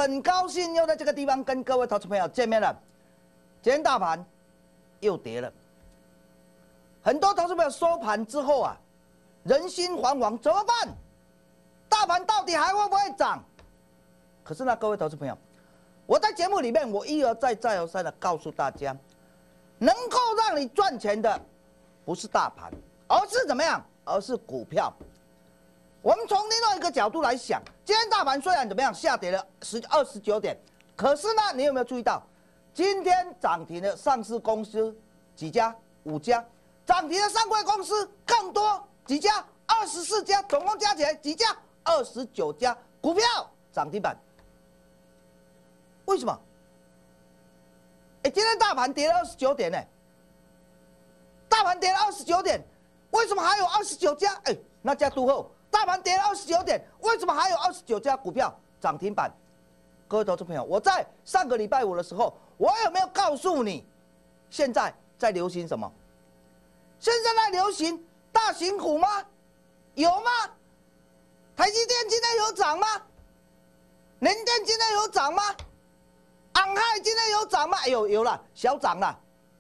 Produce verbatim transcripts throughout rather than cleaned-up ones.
很高兴又在这个地方跟各位投资朋友见面了。今天大盘又跌了，很多投资朋友收盘之后啊，人心惶惶，怎么办？大盘到底还会不会涨？可是呢，各位投资朋友，我在节目里面我一而再再而三的告诉大家，能够让你赚钱的不是大盘，而是怎么样？而是股票。我们从另外一个角度来想，今天大盘虽然怎么样下跌了十二十九点，可是呢，你有没有注意到，今天涨停的上市公司几家？五家，涨停的上柜公司更多几家？二十四家，总共加起来几家？二十九家股票涨停板。为什么？哎，今天大盘跌了二十九点呢，大盘跌了二十九点，为什么还有二十九家？哎，那家都后。大盘跌了二十九点，为什么还有二十九家股票涨停板？各位投资朋友，我在上个礼拜五的时候，我有没有告诉你，现在在流行什么？现在在流行大型股吗？有吗？台积电今天有涨吗？联电今天有涨吗？昂海今天有涨吗？有有了，小涨了。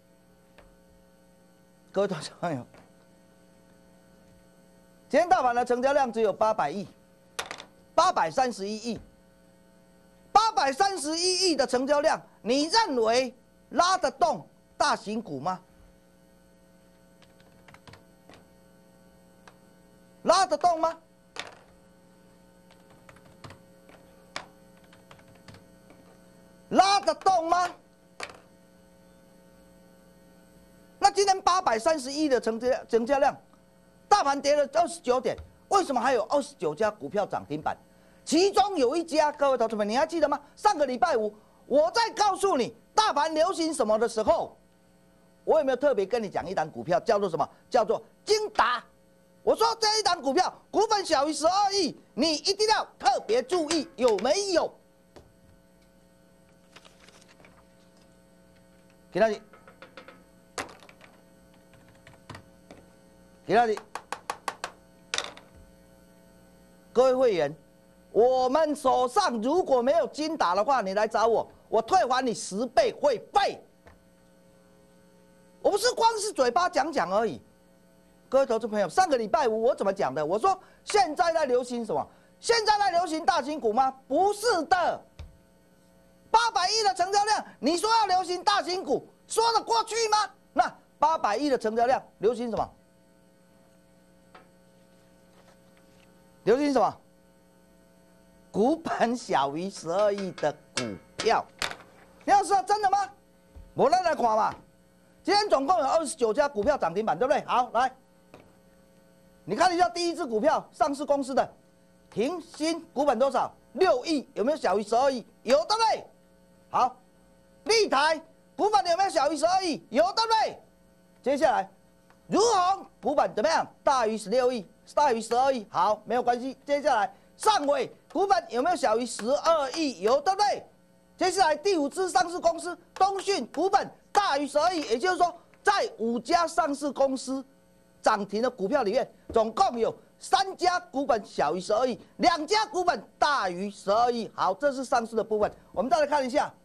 各位投资朋友。今天大盘的成交量只有八百亿，八百三十一亿，八百三十一亿的成交量，你认为拉得动大型股吗？拉得动吗？拉得动吗？那今天八百三十亿的成交成交量。大盘跌了二十九点，为什么还有二十九家股票涨停板？其中有一家，各位投资们，你还记得吗？上个礼拜五，我在告诉你大盘流行什么的时候，我有没有特别跟你讲一档股票，叫做什么？叫做精达。我说这一档股票股本小于十二亿，你一定要特别注意，有没有？给到你，给到你。各位会员，我们手上如果没有精打的话，你来找我，我退还你十倍会费。我不是光是嘴巴讲讲而已。各位投资朋友，上个礼拜五我怎么讲的？我说现在在流行什么？现在在流行大型股吗？不是的。八百亿的成交量，你说要流行大型股，说得过去吗？那八百亿的成交量，流行什么？流行什么？股本小于十二亿的股票。你要说真的吗？我来来看嘛。今天总共有二十九家股票涨停板，对不对？好，来，你看一下第一只股票，上市公司的停薪，股本多少？六亿，有没有小于十二亿？有，对不对？好，立台股本有没有小于十二亿？有，对不对？接下来，如虹股本怎么样？大于十六亿。大于十二亿，好，没有关系。接下来，上尾股本有没有小于十二亿？有，对不对？接下来第五支上市公司东讯股本大于十二亿，也就是说，在五家上市公司涨停的股票里面，总共有三家股本小于十二亿，两家股本大于十二亿。好，这是上市的部分。我们再来看一下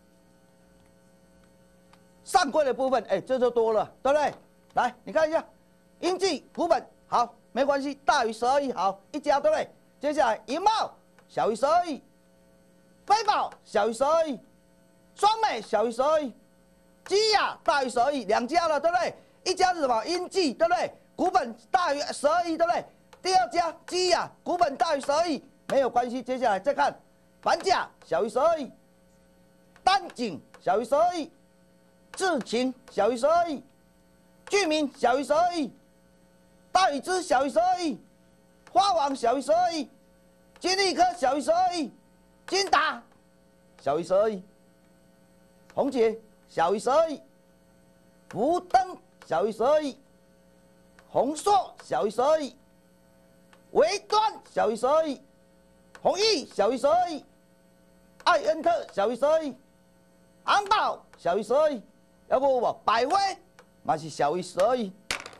上柜的部分，哎，这就多了，对不对？来，你看一下，英记股本好。没关系，大于十二亿，好，一家对不对？接下来银茂小于十二亿，飞宝小于十二亿，双美小于十二亿，基亚大于十二亿，两家了，对不对？一家是什么？英记，对不对？股本大于十二亿，对不对？第二家基亚股本大于十二亿，没有关系。接下来再看，凡甲小于十二亿，丹景小于十二亿，智勤小于十二亿，居民小于十二亿。大宇资小于十二亿，花王小于十二亿，金利科小于十二亿，金达小于十二亿，宏捷小于十二亿，福登小于十二亿，宏硕小于十二亿，微端小于十二亿，弘毅小于十二亿，艾恩特小于十二亿，昂宝小于十二亿，要不我百威嘛是小于十二亿。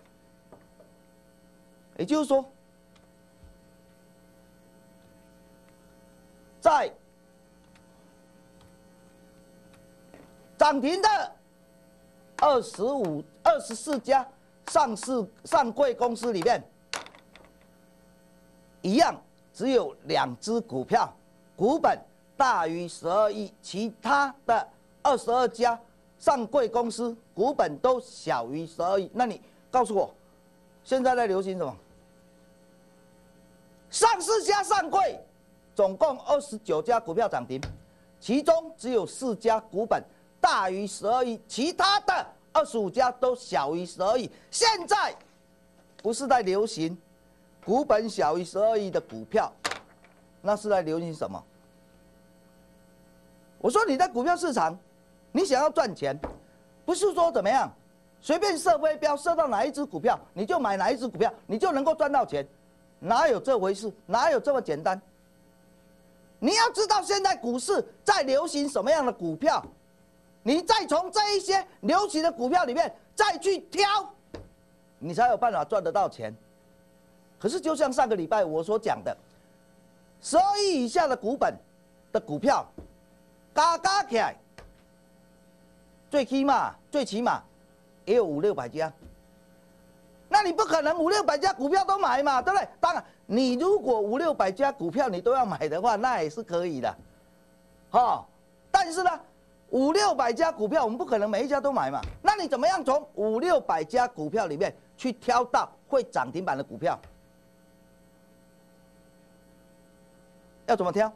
也就是说，在涨停的二十五、二十四家上市上柜公司里面，一样只有两只股票股本大于十二亿，其他的二十二家上柜公司股本都小于十二亿。那你告诉我，现在在流行什么？上市加上柜，总共二十九家股票涨停，其中只有四家股本大于十二亿，其他的二十五家都小于十二亿。现在不是在流行股本小于十二亿的股票，那是在流行什么？我说你在股票市场，你想要赚钱，不是说怎么样随便设飞镖，设到哪一只股票你就买哪一只股票，你就能够赚到钱，哪有这回事？哪有这么简单？你要知道现在股市在流行什么样的股票，你再从这一些流行的股票里面再去挑，你才有办法赚得到钱。可是就像上个礼拜我所讲的，十二亿以下的股本的股票，加加起来，最起码最起码也有五六百家。那你不可能五六百家股票都买嘛，对不对？当然，你如果五六百家股票你都要买的话，那也是可以的，哦。但是呢，五六百家股票我们不可能每一家都买嘛。那你怎么样从五六百家股票里面去挑到会涨停板的股票？要怎么挑？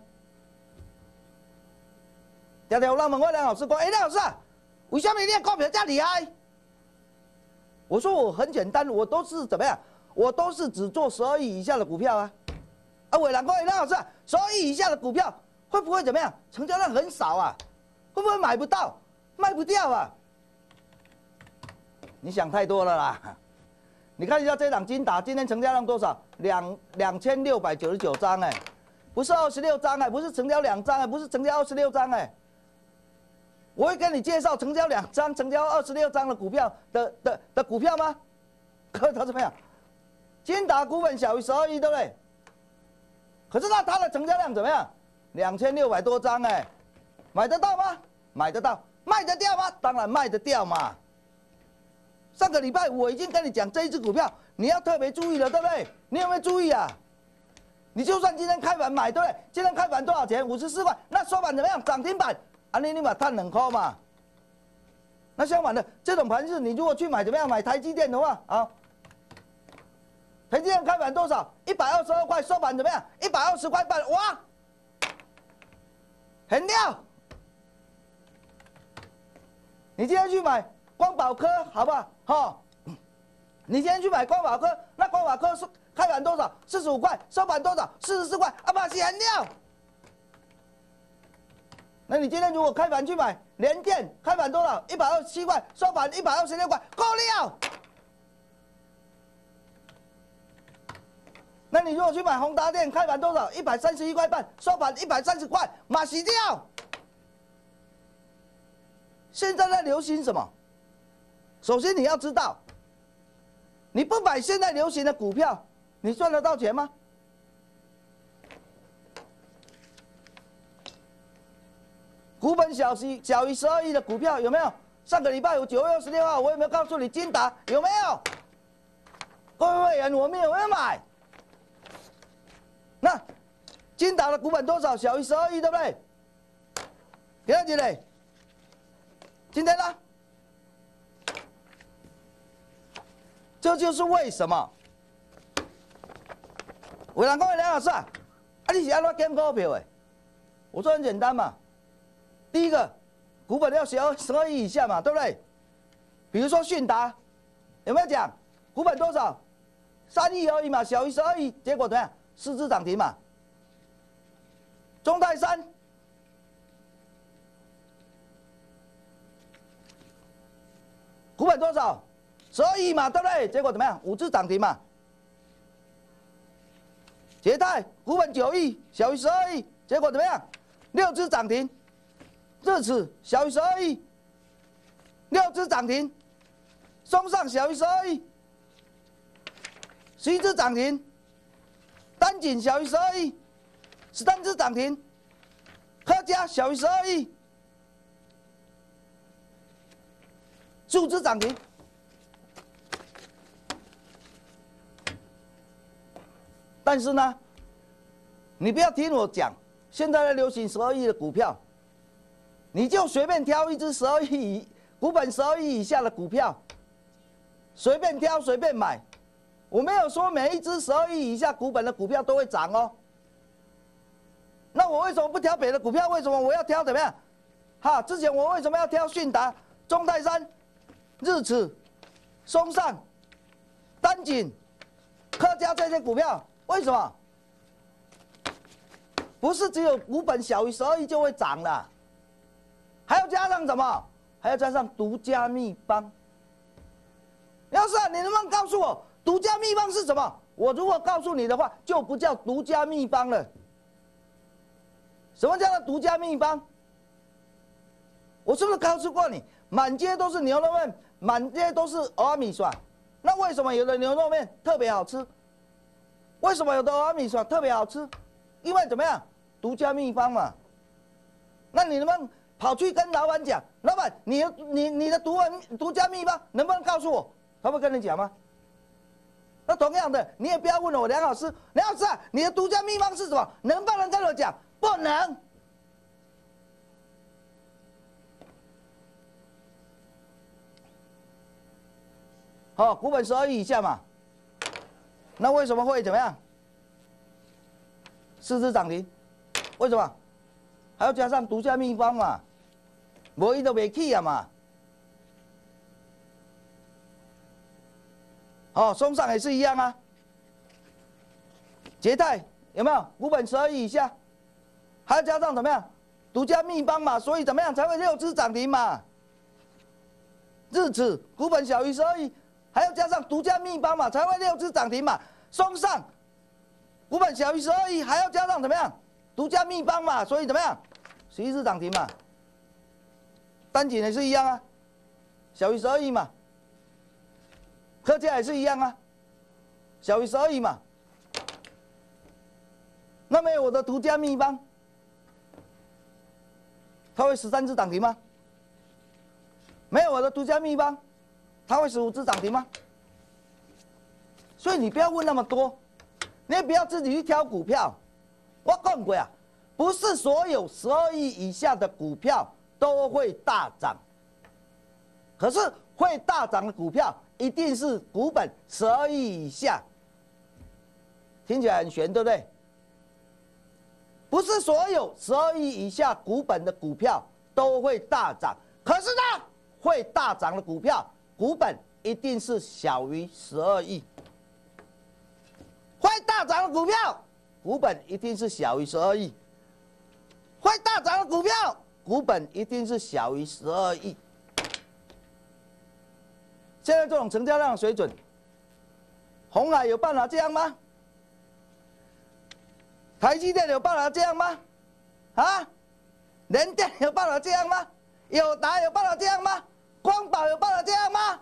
条条有人问我梁老师说：“哎，梁老师啊，为什么你的股票这么厉害？”我说我很简单，我都是怎么样？我都是只做十二亿以下的股票啊。啊，伟兰哥，梁老师啊，十二亿以下的股票会不会怎么样？成交量很少啊，会不会买不到、卖不掉啊？你想太多了啦！你看一下这档金达，今天成交量多少？两两千六百九十九张哎，不是二十六张哎，不是成交两张哎，不是成交二十六张哎。我会跟你介绍成交两张、成交二十六张的股票的的的股票吗？各位投资朋友，金达股本小于十二亿，对不对？可是那它的成交量怎么样？两千六百多张哎，买得到吗？买得到，卖得掉吗？当然卖得掉嘛。上个礼拜我已经跟你讲这一只股票，你要特别注意了，对不对？你有没有注意啊？你就算今天开盘买，对不对？今天开盘多少钱？五十四块，那收盘怎么样？涨停板。啊，你你把碳冷扣嘛？那相反的，这种盘势，你如果去买怎么样？买台积电的话啊，台积电开盘多少？一百二十二块，收盘怎么样？一百二十块半，哇，很亮。你今天去买光宝科好不好？哈，你今天去买光宝科，那光宝科是开盘多少？四十五块，收盘多少？四十四块，啊，把是很亮。那你今天如果开盘去买联电，开盘多少？一百二十七块，收盘一百二十六块，够了。那你如果去买宏达电，开盘多少？一百三十一块半，收盘一百三十块，马洗掉。现在在流行什么？首先你要知道，你不买现在流行的股票，你赚得到钱吗？股本小于小于十二亿的股票有没有？上个礼拜五九月二十六号，我有没有告诉你金达有没有？各位会员，我们有没有买？那金达的股本多少？小于十二亿，对不对？第二集嘞，今天呢？这就是为什么。有人讲梁老师啊，啊你是安怎捡股票的？我说很简单嘛。第一个，股本要小十二亿以下嘛，对不对？比如说迅达，有没有讲股本多少？三亿而已嘛，小于十二亿，结果怎么样？四只涨停嘛。中泰山，股本多少？十二亿嘛，对不对？结果怎么样？五只涨停嘛。捷泰股本九亿，小于十二亿，结果怎么样？六只涨停。智齿小于十二亿，六只涨停；松上小于十二亿，十一只涨停；丹景小于十二亿，十三只涨停；科嘉小于十二亿， 数只涨停。但是呢，你不要听我讲，现在在流行十二亿的股票，你就随便挑一只十二亿股本十二亿以下的股票，随便挑随便买。我没有说每一只十二亿以下股本的股票都会涨哦。那我为什么不挑别的股票？为什么我要挑怎么样？哈，之前我为什么要挑迅达、中泰山、日此、松上、丹锦、客家这些股票？为什么？不是只有股本小于十二亿就会涨了，还要加上什么？还要加上独家秘方。要是啊，你能不能告诉我独家秘方是什么？我如果告诉你的话，就不叫独家秘方了。什么叫做独家秘方？我是不是告诉过你，满街都是牛肉面，满街都是蚵仔米线？那为什么有的牛肉面特别好吃？为什么有的蚵仔米线特别好吃？因为怎么样？独家秘方嘛。那你能不能跑去跟老板讲，老板，你你你的独文独家秘方能不能告诉我？他会跟你讲吗？那同样的，你也不要问我梁老师，梁老师啊，你的独家秘方是什么？能不能跟我讲？不能。好，股本十二亿以下嘛。那为什么会怎么样？四只涨停，为什么？还要加上独家秘方嘛，无伊都袂起啊嘛。哦，松上也是一样啊。捷泰有没有股本十二亿以下？还要加上怎么样？独家秘方嘛，所以怎么样才会六只涨停嘛？日子股本小于十二亿，还要加上独家秘方嘛，才会六只涨停嘛。松上股本小于十二亿，还要加上怎么样？独家秘方嘛，所以怎么样？十一只涨停嘛。丹锦也是一样啊，小于十二亿嘛。客家也是一样啊，小于十二亿嘛。那没有我的独家秘方，它会十三只涨停吗？没有我的独家秘方，它会十五只涨停吗？所以你不要问那么多，你也不要自己去挑股票。我讲过啊，不是所有十二亿以下的股票都会大涨，可是会大涨的股票一定是股本十二亿以下。听起来很玄，对不对？不是所有十二亿以下股本的股票都会大涨，可是呢，会大涨的股票股本一定是小于十二亿。会大涨的股票股本一定是小于十二亿。会大涨的股票股本一定是小于十二亿。现在这种成交量的水准，鸿海有办法这样吗？台积电有办法这样吗？啊，联电有办法这样吗？友达有办法这样吗？光宝有办法这样吗？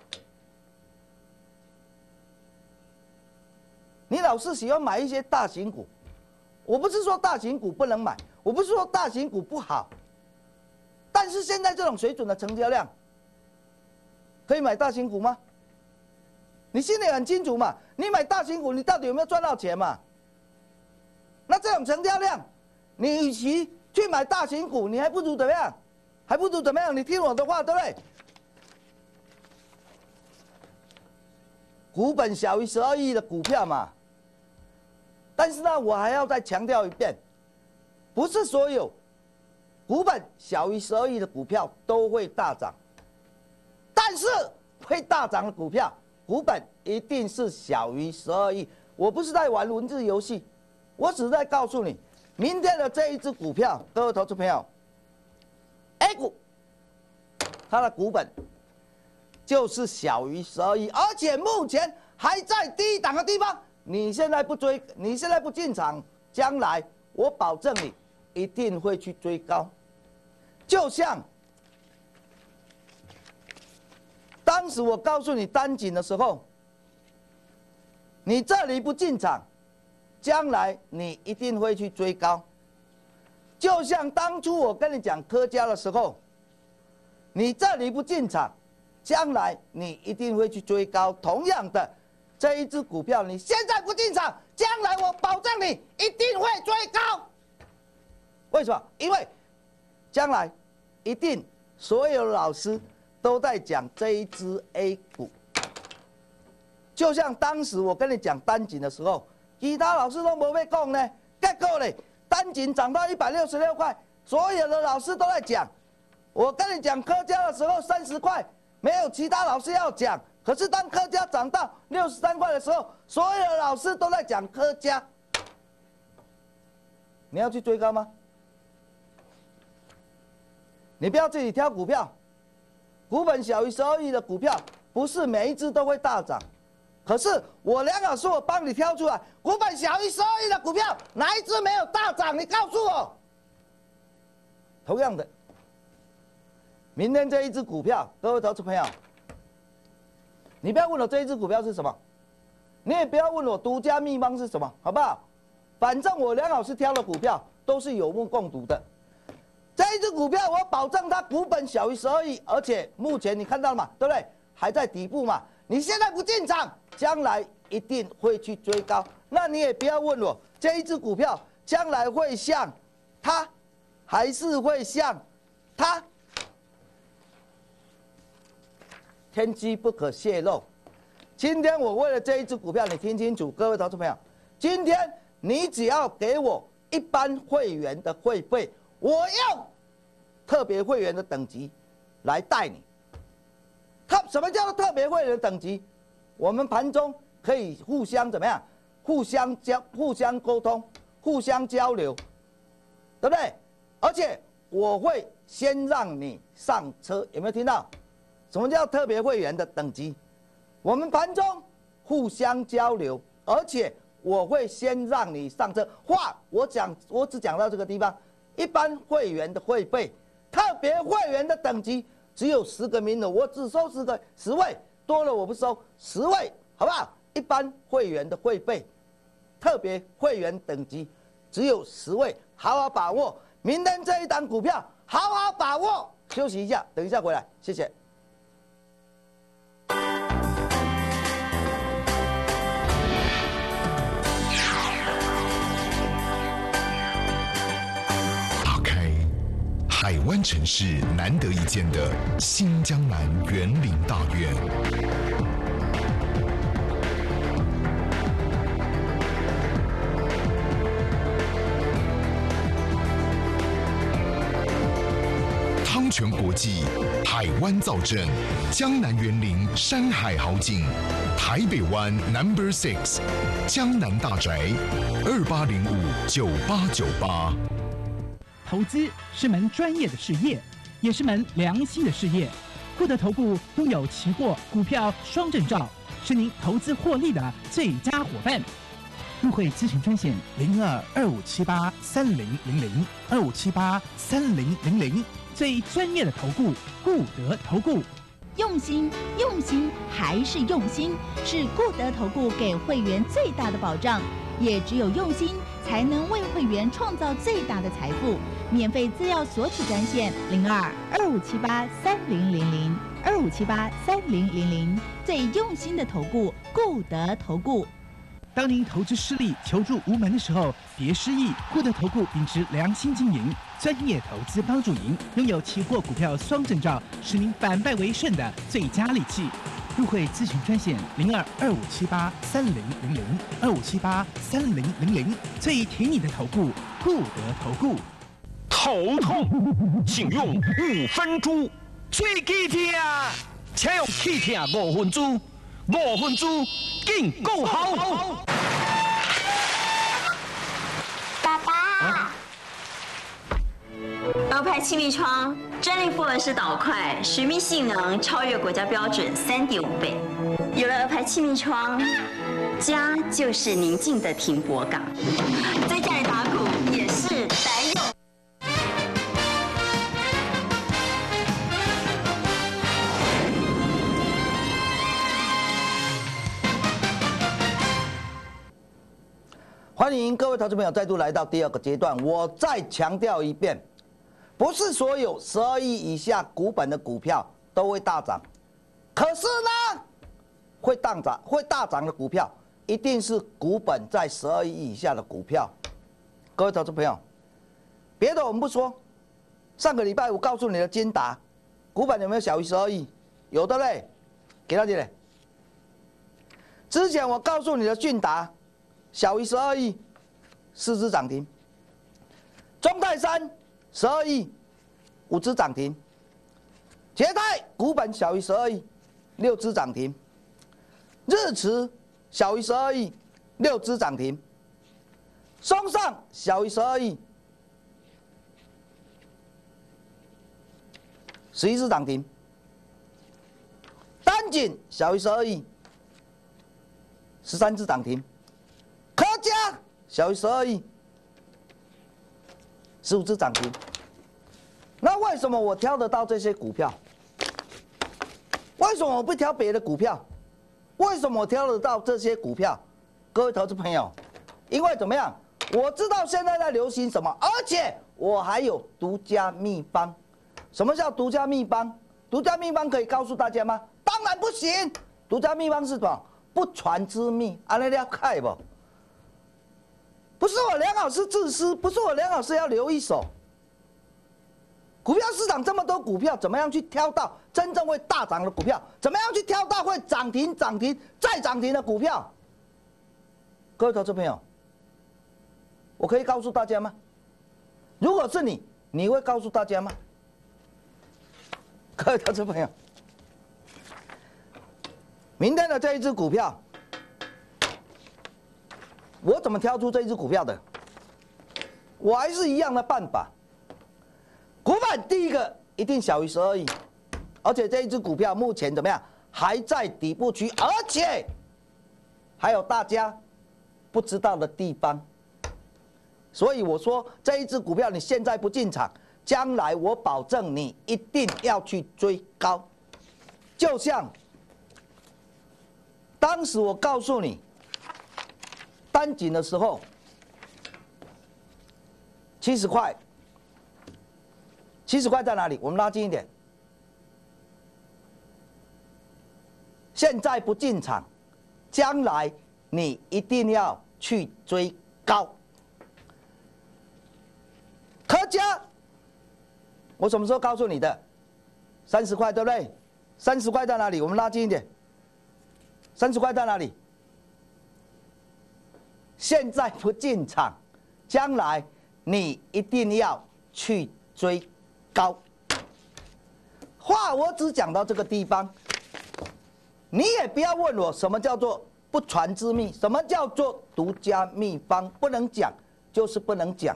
你老是喜欢买一些大型股，我不是说大型股不能买，我不是说大型股不好，但是现在这种水准的成交量，可以买大型股吗？你心里很清楚嘛？你买大型股，你到底有没有赚到钱嘛？那这种成交量，你与其去买大型股，你还不如怎么样？还不如怎么样？你听我的话，对不对？股本小于十二亿的股票嘛。但是呢，我还要再强调一遍，不是所有股本小于十二亿的股票都会大涨，但是会大涨的股票股本一定是小于十二亿。我不是在玩文字游戏，我只是在告诉你，明天的这一只股票，各位投资朋友 ，A 股它的股本就是小于十二亿，而且目前还在低档的地方。你现在不追，你现在不进场，将来我保证你一定会去追高。就像当时我告诉你单井的时候，你这里不进场，将来你一定会去追高。就像当初我跟你讲科嘉的时候，你这里不进场， 将来你一定会去追高。同样的，这一只股票你现在不进场，将来我保证你一定会追高。为什么？因为将来一定所有老师都在讲这一只 A 股，就像当时我跟你讲单井的时候，其他老师都没被讲呢，结果呢，单井涨到一百六十六块，所有的老师都在讲。我跟你讲科嘉的时候三十块，没有其他老师要讲。可是当科嘉涨到六十三块的时候，所有的老师都在讲科嘉。你要去追高吗？你不要自己挑股票，股本小于十二亿的股票，不是每一只都会大涨。可是我梁老师我帮你挑出来，股本小于十二亿的股票，哪一只没有大涨？你告诉我。同样的。明天这一只股票，各位投资朋友，你不要问我这一只股票是什么，你也不要问我独家秘方是什么，好不好？反正我梁老师挑的股票都是有目共睹的。这一只股票，我保证它股本小于十二亿，而且目前你看到了嘛，对不对？还在底部嘛。你现在不进场，将来一定会去追高。那你也不要问我这一只股票将来会像它，还是会像它。天机不可泄露。今天我为了这一只股票，你听清楚，各位投资朋友，今天你只要给我一般会员的会费，我用特别会员的等级来带你。特什么叫做特别会员的等级？我们盘中可以互相怎么样？互相交、互相沟通、互相交流，对不对？而且我会先让你上车，有没有听到？什么叫特别会员的等级？我们盘中互相交流，而且我会先让你上车。话我讲，我只讲到这个地方。一般会员的会费，特别会员的等级只有十个名额，我只收十个，十位多了我不收，十位好不好？一般会员的会费，特别会员等级只有十位，好好把握。明天这一档股票，好好把握。休息一下，等一下回来，谢谢。 海湾城市难得一见的新江南园林大院，汤泉国际海湾造镇，江南园林山海豪景，台北湾 Number Six 江南大宅，二八零五九八九八。 投资是门专业的事业，也是门良心的事业。固德投顾拥有期货、股票双证照，是您投资获利的最佳伙伴。入会咨询专线零二二五七八三零零零二五七八三零零零，最专业的投顾固德投顾。 用心，用心还是用心，是固德投顾给会员最大的保障。也只有用心，才能为会员创造最大的财富。免费资料索取专线零二二五七八三零零零二五七八三零零零，最用心的投顾固德投顾。 当您投资失利、求助无门的时候，别失意。固德投顾秉持良心经营，专业投资帮助您，拥有期货、股票双证照，使您反败为胜的最佳利器。入会咨询专线零二二五七八三零零零二五七八三零零零，最挺你的投顾固德投顾。 头痛，请用五分猪。最气痛，请用气痛五分猪。五分猪更够好。 爸爸，鹅牌气密窗专利复合式导块，水密性能超越国家标准三点五倍。有了鹅牌气密窗，家就是宁静的停泊港，在家里打鼓也是宅用。 欢迎各位投资朋友再度来到第二个阶段。我再强调一遍，不是所有十二亿以下股本的股票都会大涨， 可是呢，会大涨会大涨的股票，一定是股本在十二亿以下的股票。各位投资朋友，别的我们不说，上个礼拜五告诉你的金达，股本有没有小于十二亿？有的嘞，给到这里。之前我告诉你的俊达，小于十二亿，四只涨停。中泰山十二亿，五只涨停。捷泰股本小于十二亿，六只涨停。日驰小于十二亿，六只涨停。松上小于十二亿，十一只涨停。丹锦小于十二亿，十三只涨停。科嘉小于十二亿，十五只涨停。那为什么我挑得到这些股票？为什么我不挑别的股票？为什么我挑得到这些股票？各位投资朋友，因为怎么样？我知道现在在流行什么，而且我还有独家秘方。什么叫独家秘方？独家秘方可以告诉大家吗？当然不行。独家秘方是什么？不传之秘，安尼了解不？不是我梁老师自私，不是我梁老师要留一手。股票市场这么多股票，怎么样去挑到真正会大涨的股票？怎么样去挑到会涨停、涨停再涨停的股票？各位投资朋友，我可以告诉大家吗？如果是你，你会告诉大家吗？各位投资朋友，明天的这一只股票，我怎么挑出这一只股票的？我还是一样的办法。股本第一个一定小于十二亿，而且这一只股票目前怎么样？还在底部区，而且还有大家不知道的地方。所以我说这一只股票你现在不进场，将来我保证你一定要去追高。就像当时我告诉你单井的时候，七十块。七十块在哪里？我们拉近一点。现在不进场，将来你一定要去追高。科嘉，我什么时候告诉你的？三十块，对不对？三十块在哪里？我们拉近一点。三十块在哪里？现在不进场，将来你一定要去追高。话我只讲到这个地方，你也不要问我什么叫做不传之秘，什么叫做独家秘方，不能讲就是不能讲。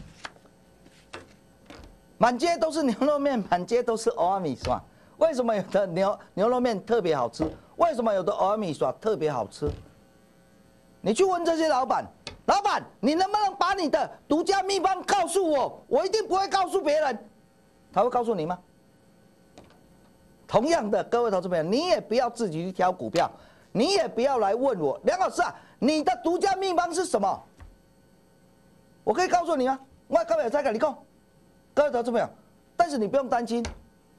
满街都是牛肉面，满街都是蚵仔米线，为什么有的牛牛肉面特别好吃？为什么有的蚵仔米线特别好吃？你去问这些老板，老板，你能不能把你的独家秘方告诉我？我一定不会告诉别人。他会告诉你吗？同样的，各位投资朋友，你也不要自己去挑股票，你也不要来问我，梁老师啊，你的独家秘方是什么？我可以告诉你吗？我刚才在跟你讲，各位投资朋友，但是你不用担心。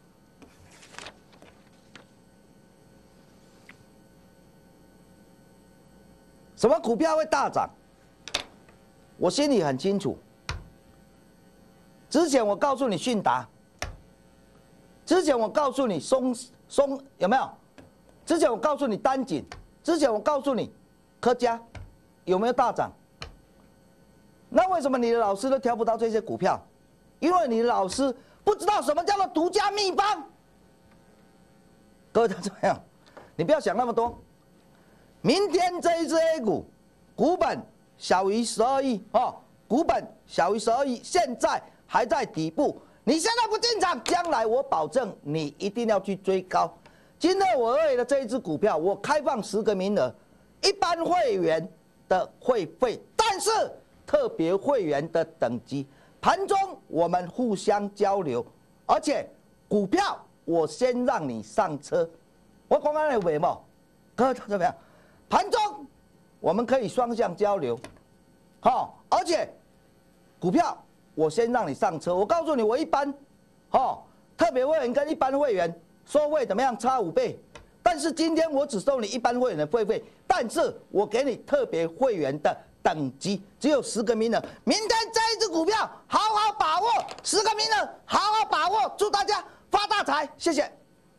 什么股票会大涨？我心里很清楚。之前我告诉你迅达，之前我告诉你松松有没有？之前我告诉你丹锦，之前我告诉你科嘉，有没有大涨？那为什么你的老师都挑不到这些股票？因为你的老师不知道什么叫做独家秘方。各位怎么样？你不要想那么多。明天这一只 A 股，股本小于十二亿哦，股本小于十二亿，现在还在底部。你现在不进场，将来我保证你一定要去追高。今天我为了这一只股票，我开放十个名额，一般会员的会费，但是特别会员的等级，盘中我们互相交流，而且股票我先让你上车。我刚刚有没有？各位怎么样？盘中我们可以双向交流，好，而且股票我先让你上车。我告诉你，我一般，哦，特别会员跟一般会员收费怎么样？差五倍。 但是今天我只收你一般会员的会费，但是我给你特别会员的等级，只有十个名额。明天这一只股票好好把握，十个名额好好把握，祝大家发大财，谢谢。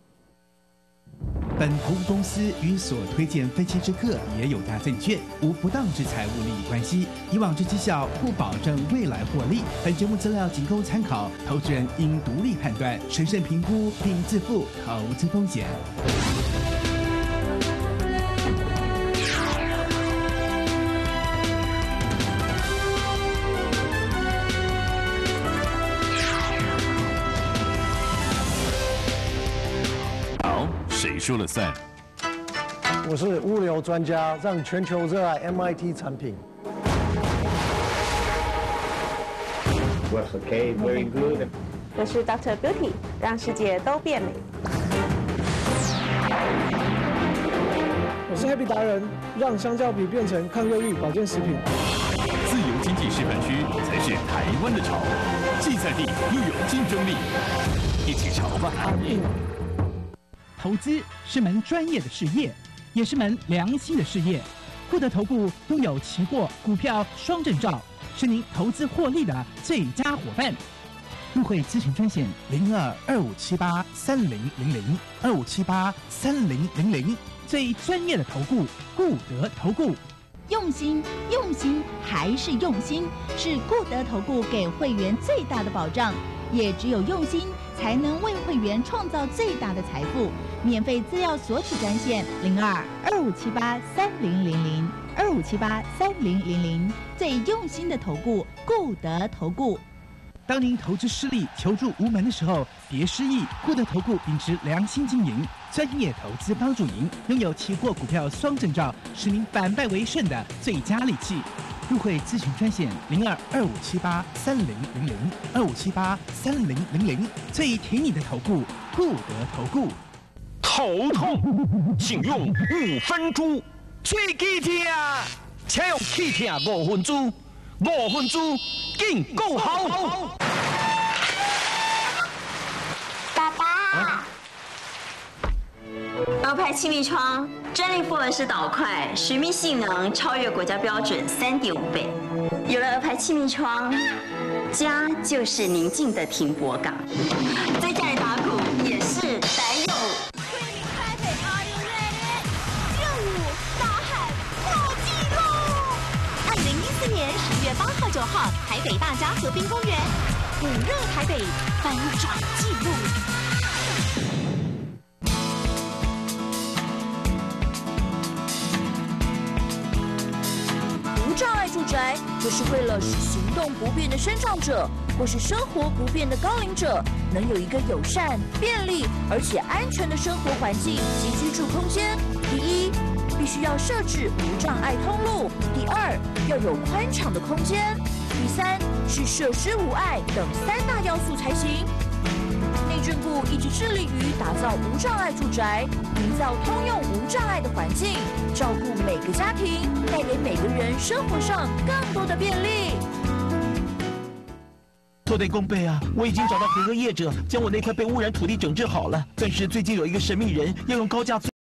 本投顾公司与所推荐分期之客也有大证券无不当之财务利益关系，以往之绩效不保证未来获利。本节目资料仅供参考，投资人应独立判断、审慎评估并自负投资风险。 谁说了算？ 我是物流专家，让全球热爱 M I T 产品。 Works okay, very good. 我是 Doctor Beauty， 让世界都变美。 我是 Happy 达人，让香蕉笔变成抗忧郁保健食品。 自由经济示范区才是台湾的潮，既在地又有竞争力，一起潮吧！ 投资是门专业的事业，也是门良心的事业。固德投顾拥有期货、股票双证照，是您投资获利的最佳伙伴。入会咨询专线零二二五七八三零零零二五七八三零零零，最专业的投顾固德投顾。 用心，用心还是用心，是固德投顾给会员最大的保障。也只有用心，才能为会员创造最大的财富。免费资料索取专线零二二五七八三零零零二五七八三零零零，最用心的投顾固德投顾。 当您投资失利、求助无门的时候，别失意。固德投顾秉持良心经营，专业投资帮助您，拥有期货、股票双证照，使您反败为胜的最佳利器。入会咨询专线零二二五七八三零零零二五七八三零零零，最挺你的投顾固德投顾。 头痛，请用五分猪。最记痛，请用气痛五分猪。五分猪更够好。 爸爸，鹅牌气密窗，专利复合式导块，水密性能超越国家标准三点五倍。有了鹅牌气密窗，家就是宁静的停泊港。在家里打鼓也是得有。 月八号、九号，台北大家河滨公园，五热台北翻转纪录。无障碍住宅就是为了使行动不便的身障者或是生活不便的高龄者，能有一个友善、便利而且安全的生活环境及居住空间。第一，必须要设置无障碍通路；第二，要有宽敞的空间；第三，是设施无碍等三大要素才行。内政部一直致力于打造无障碍住宅，营造通用无障碍的环境，照顾每个家庭，带给每个人生活上更多的便利。 托对公贝啊，我已经找到合格业者，将我那块被污染土地整治好了。但是最近有一个神秘人要用高价。